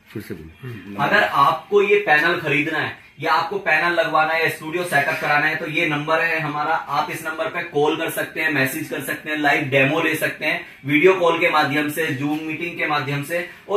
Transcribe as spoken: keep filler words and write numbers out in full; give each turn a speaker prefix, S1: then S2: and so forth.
S1: फिर से बोलो।
S2: अगर आपको ये पैनल खरीदना है या आपको पैनल लगवाना है या स्टूडियो सेटअप कराना है तो ये नंबर है हमारा, आप इस नंबर पे कॉल कर सकते हैं, मैसेज कर सकते हैं, लाइव डेमो ले सकते हैं वीडियो कॉल के माध्यम से, जूम मीटिंग के माध्यम से। और